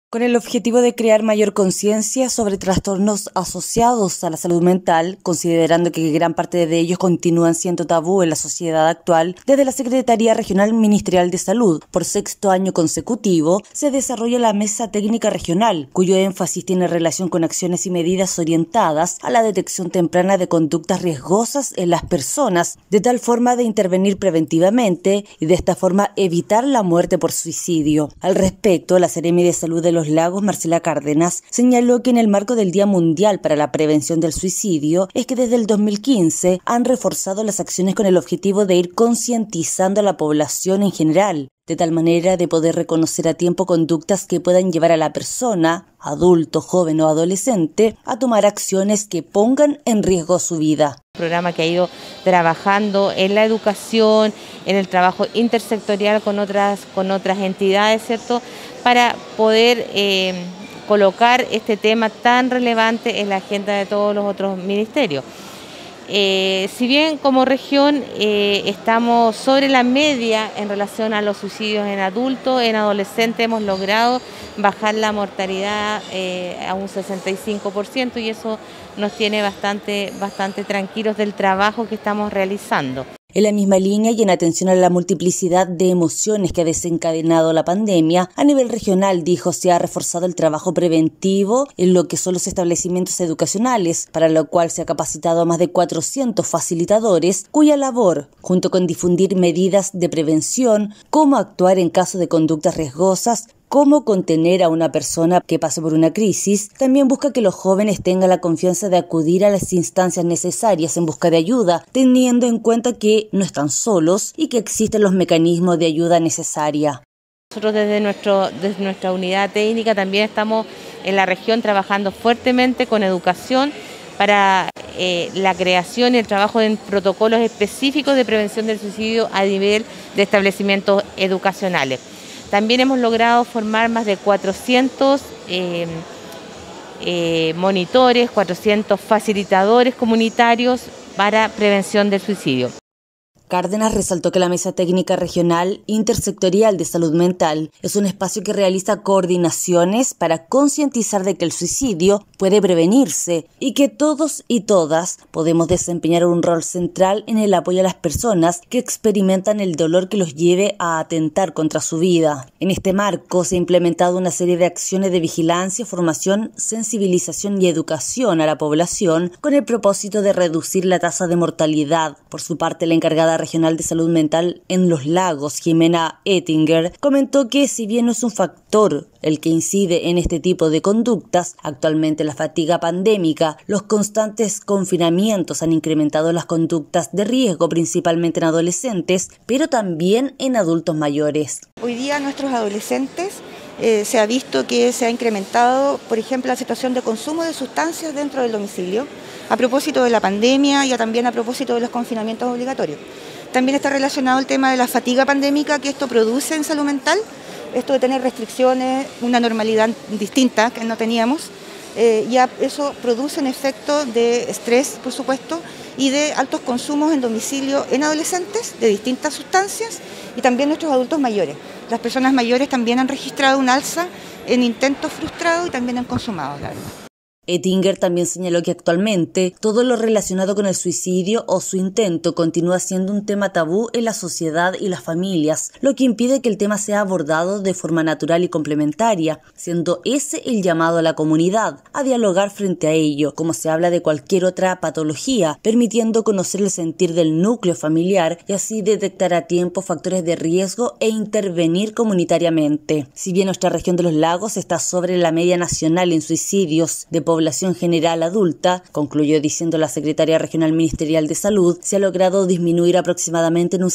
Con el objetivo de crear mayor conciencia sobre trastornos asociados a la salud mental, considerando que gran parte de ellos continúan siendo tabú en la sociedad actual, desde la Secretaría Regional Ministerial de Salud, por 6º año consecutivo, se desarrolla la Mesa Técnica Regional, cuyo énfasis tiene relación con acciones y medidas orientadas a la detección temprana de conductas riesgosas en las personas, de tal forma de intervenir preventivamente y de esta forma evitar la muerte por suicidio. Al respecto, la Seremi de Salud de Los Lagos, Marcela Cárdenas, señaló que en el marco del Día Mundial para la Prevención del Suicidio es que desde el 2015 han reforzado las acciones con el objetivo de ir concientizando a la población en general, de tal manera de poder reconocer a tiempo conductas que puedan llevar a la persona, adulto, joven o adolescente, a tomar acciones que pongan en riesgo su vida. Programa que ha ido trabajando en la educación, en el trabajo intersectorial con otras entidades, ¿cierto?, para poder colocar este tema tan relevante en la agenda de todos los otros ministerios. Si bien como región estamos sobre la media en relación a los suicidios en adultos, en adolescentes hemos logrado bajar la mortalidad a un 65% y eso nos tiene bastante tranquilos del trabajo que estamos realizando. En la misma línea y en atención a la multiplicidad de emociones que ha desencadenado la pandemia, a nivel regional, dijo, se ha reforzado el trabajo preventivo en lo que son los establecimientos educacionales, para lo cual se ha capacitado a más de 400 facilitadores, cuya labor, junto con difundir medidas de prevención, cómo actuar en caso de conductas riesgosas, cómo contener a una persona que pase por una crisis, también busca que los jóvenes tengan la confianza de acudir a las instancias necesarias en busca de ayuda, teniendo en cuenta que no están solos y que existen los mecanismos de ayuda necesaria. Nosotros desde nuestra unidad técnica también estamos en la región trabajando fuertemente con educación para la creación y el trabajo en protocolos específicos de prevención del suicidio a nivel de establecimientos educacionales. También hemos logrado formar más de 400 monitores, 400 facilitadores comunitarios para prevención del suicidio. Cárdenas resaltó que la Mesa Técnica Regional Intersectorial de Salud Mental es un espacio que realiza coordinaciones para concientizar de que el suicidio puede prevenirse y que todos y todas podemos desempeñar un rol central en el apoyo a las personas que experimentan el dolor que los lleve a atentar contra su vida. En este marco se ha implementado una serie de acciones de vigilancia, formación, sensibilización y educación a la población con el propósito de reducir la tasa de mortalidad. Por su parte, la encargada regional de salud mental en Los Lagos, Jimena Ettinger, comentó que si bien no es un factor el que incide en este tipo de conductas, actualmente la fatiga pandémica, los constantes confinamientos han incrementado las conductas de riesgo, principalmente en adolescentes, pero también en adultos mayores. Hoy día nuestros adolescentes se ha visto que se ha incrementado, por ejemplo, la situación de consumo de sustancias dentro del domicilio, a propósito de la pandemia y también a propósito de los confinamientos obligatorios. También está relacionado el tema de la fatiga pandémica que esto produce en salud mental, esto de tener restricciones, una normalidad distinta que no teníamos, ya eso produce un efecto de estrés, por supuesto, y de altos consumos en domicilio en adolescentes de distintas sustancias y también nuestros adultos mayores. Las personas mayores también han registrado un alza en intentos frustrados y también en consumados, la verdad. Ettinger también señaló que actualmente todo lo relacionado con el suicidio o su intento continúa siendo un tema tabú en la sociedad y las familias, lo que impide que el tema sea abordado de forma natural y complementaria, siendo ese el llamado a la comunidad a dialogar frente a ello, como se habla de cualquier otra patología, permitiendo conocer el sentir del núcleo familiar y así detectar a tiempo factores de riesgo e intervenir comunitariamente. Si bien nuestra región de Los Lagos está sobre la media nacional en suicidios de población general adulta, concluyó diciendo la Secretaría Regional Ministerial de Salud, se ha logrado disminuir aproximadamente en un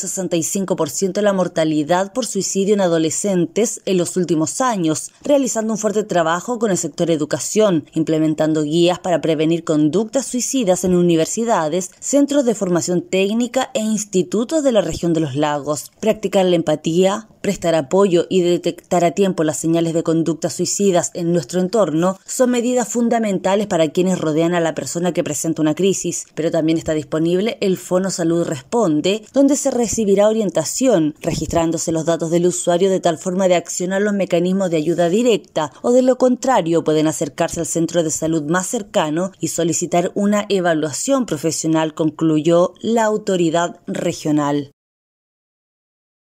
65% la mortalidad por suicidio en adolescentes en los últimos años, realizando un fuerte trabajo con el sector educación, implementando guías para prevenir conductas suicidas en universidades, centros de formación técnica e institutos de la región de Los Lagos, practicar la empatía, prestar apoyo y detectar a tiempo las señales de conductas suicidas en nuestro entorno son medidas fundamentales para quienes rodean a la persona que presenta una crisis, pero también está disponible el Fono Salud Responde, donde se recibirá orientación, registrándose los datos del usuario de tal forma de accionar los mecanismos de ayuda directa, o de lo contrario pueden acercarse al centro de salud más cercano y solicitar una evaluación profesional, concluyó la autoridad regional.